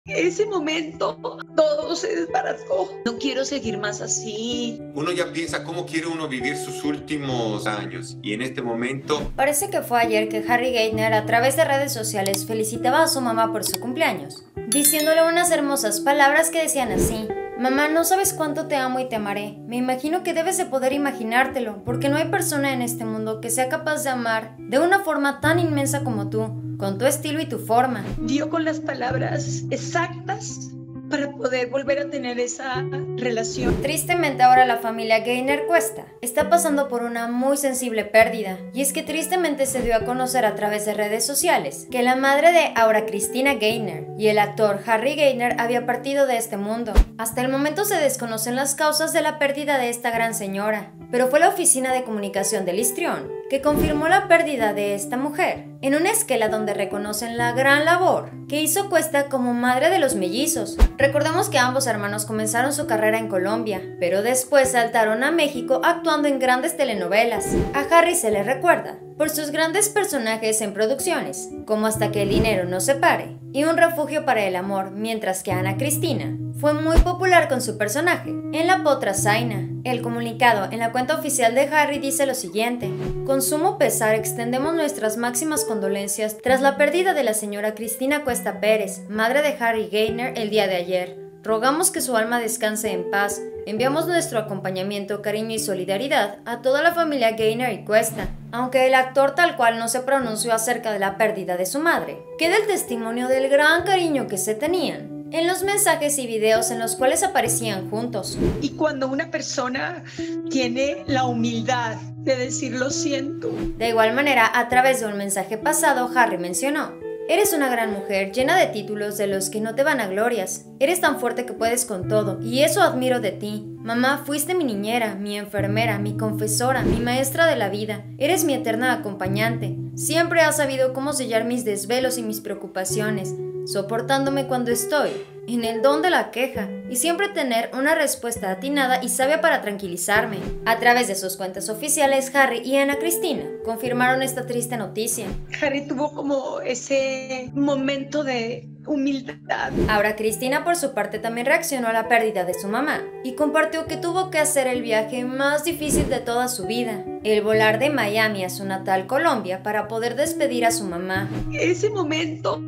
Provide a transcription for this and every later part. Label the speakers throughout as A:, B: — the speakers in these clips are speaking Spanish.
A: Ese momento todo se desbarató. No quiero seguir más así.
B: Uno ya piensa cómo quiere uno vivir sus últimos años y en este momento...
C: Parece que fue ayer que Harry Gaynor a través de redes sociales felicitaba a su mamá por su cumpleaños, diciéndole unas hermosas palabras que decían así: mamá, no sabes cuánto te amo y te amaré. Me imagino que debes de poder imaginártelo, porque no hay persona en este mundo que sea capaz de amar de una forma tan inmensa como tú, con tu estilo y tu forma.
A: Dio con las palabras exactas para poder volver a tener esa relación.
C: Tristemente ahora la familia Gaynor Cuesta está pasando por una muy sensible pérdida, y es que tristemente se dio a conocer a través de redes sociales que la madre de Aura Cristina Gaynor y el actor Harry Gaynor había partido de este mundo. Hasta el momento se desconocen las causas de la pérdida de esta gran señora, pero fue la Oficina de Comunicación del Histrión que confirmó la pérdida de esta mujer en una esquela donde reconocen la gran labor que hizo Cuesta como madre de los mellizos. Recordemos que ambos hermanos comenzaron su carrera en Colombia, pero después saltaron a México actuando en grandes telenovelas. A Harry se le recuerda por sus grandes personajes en producciones, como Hasta que el dinero nos separe y Un refugio para el amor, mientras que Ana Cristina fue muy popular con su personaje en La Potra Zaina. El comunicado en la cuenta oficial de Harry dice lo siguiente: con sumo pesar extendemos nuestras máximas condolencias tras la pérdida de la señora Cristina Cuesta Pérez, madre de Harry Gaynor, el día de ayer. Rogamos que su alma descanse en paz. Enviamos nuestro acompañamiento, cariño y solidaridad a toda la familia Gaynor y Cuesta. Aunque el actor tal cual no se pronunció acerca de la pérdida de su madre, queda el testimonio del gran cariño que se tenían en los mensajes y videos en los cuales aparecían juntos.
A: Y cuando una persona tiene la humildad de decir lo siento.
C: De igual manera, a través de un mensaje pasado, Harry mencionó: eres una gran mujer, llena de títulos de los que no te vanaglorias. Eres tan fuerte que puedes con todo, y eso admiro de ti. Mamá, fuiste mi niñera, mi enfermera, mi confesora, mi maestra de la vida. Eres mi eterna acompañante. Siempre has sabido cómo sellar mis desvelos y mis preocupaciones, soportándome cuando estoy en el don de la queja, y siempre tener una respuesta atinada y sabia para tranquilizarme. A través de sus cuentas oficiales, Harry y Ana Cristina confirmaron esta triste noticia.
A: Harry tuvo como ese momento de humildad.
C: Ahora Cristina por su parte también reaccionó a la pérdida de su mamá y compartió que tuvo que hacer el viaje más difícil de toda su vida, el volar de Miami a su natal Colombia para poder despedir a su mamá.
A: Ese momento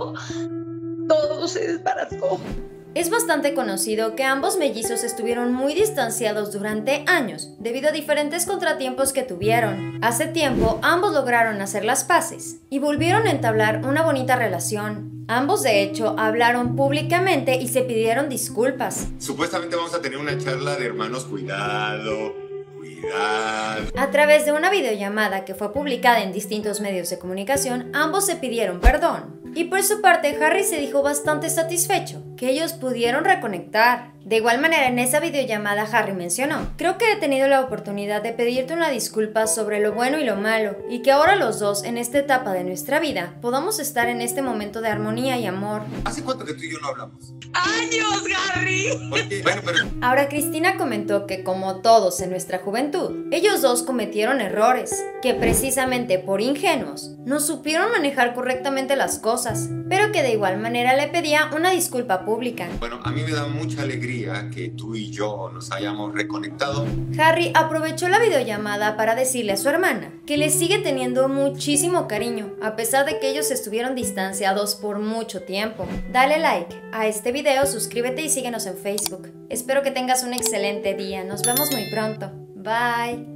A: todo se desbarató.
C: Es bastante conocido que ambos mellizos estuvieron muy distanciados durante años debido a diferentes contratiempos que tuvieron. Hace tiempo ambos lograron hacer las paces y volvieron a entablar una bonita relación. Ambos de hecho hablaron públicamente y se pidieron disculpas.
B: Supuestamente vamos a tener una charla de hermanos, cuidado.
C: A través de una videollamada que fue publicada en distintos medios de comunicación, ambos se pidieron perdón. Y por su parte, Harry se dijo bastante satisfecho que ellos pudieron reconectar. De igual manera, en esa videollamada Harry mencionó: creo que he tenido la oportunidad de pedirte una disculpa sobre lo bueno y lo malo, y que ahora los dos, en esta etapa de nuestra vida, podamos estar en este momento de armonía y amor.
B: ¿Hace cuánto que tú y yo no hablamos?
A: ¡Años, Harry!
B: Bueno, pero...
C: Ahora Cristina comentó que como todos en nuestra juventud, ellos dos cometieron errores, que precisamente por ingenuos no supieron manejar correctamente las cosas, pero que de igual manera le pedía una disculpa pública.
B: Bueno, a mí me da mucha alegría que tú y yo nos hayamos reconectado.
C: Harry aprovechó la videollamada para decirle a su hermana que le sigue teniendo muchísimo cariño, a pesar de que ellos estuvieron distanciados por mucho tiempo. Dale like a este video, suscríbete y síguenos en Facebook. Espero que tengas un excelente día. Nos vemos muy pronto. Bye.